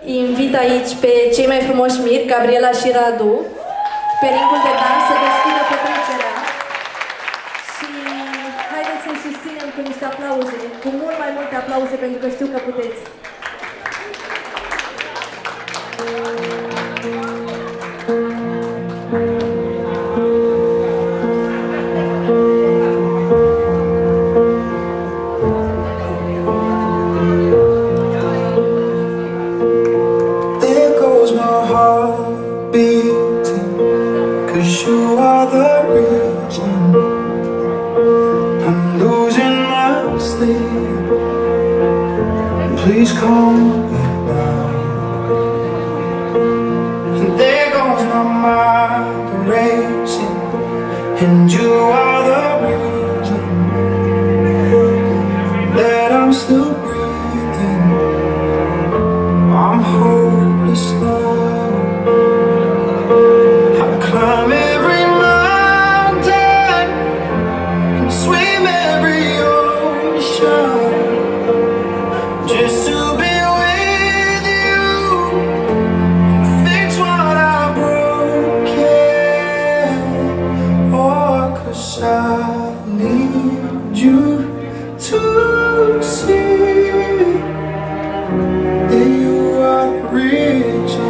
invit aici pe cei mai frumoși miri, Gabriela și Radu, pe ringul de dans să deschidă petrecerea. Și haideți să-i susținem cu niște aplauze, cu mult mai multe aplauze, pentru că știu că puteți. You are the reason I'm losing my sleep. Please calm me down. And there goes my mind racing, and you are the reason that I'm still breathing. I'm hopeless now. I climb every mountain and swim every ocean just to be with you and fix what I've broken. Oh, 'cause I need you to see that you are the reason.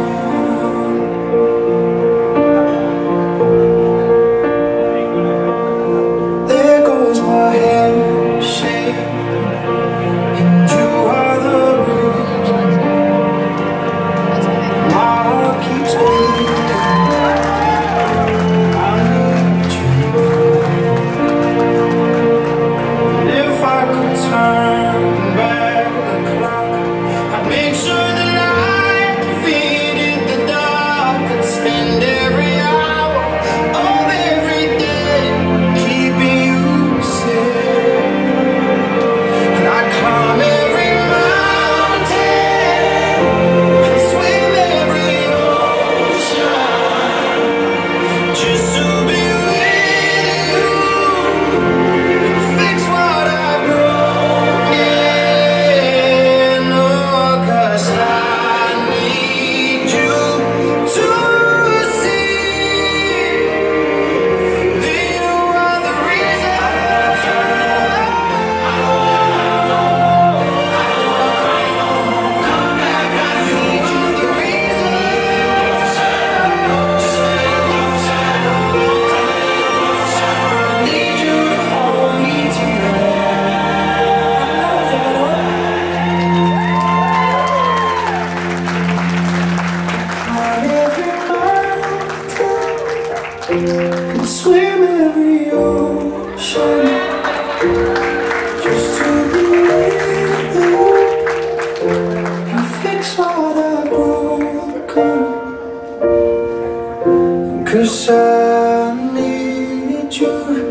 And swim every ocean just to be with you and fix what I've broken. 'Cause I need you